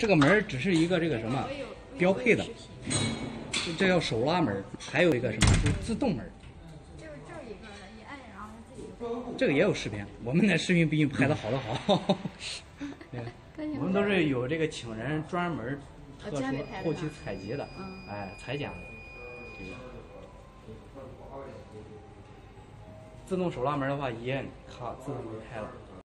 这个门只是一个这个什么标配的，这叫手拉门，还有一个什么是自动门。 就一个一按，然后自己就。 这个也有视频，我们的视频比你拍的好得好。我们都是有这个请人专门特殊后期采集的，哎，裁剪的。这个自动手拉门的话，一摁，咔，自动就开了。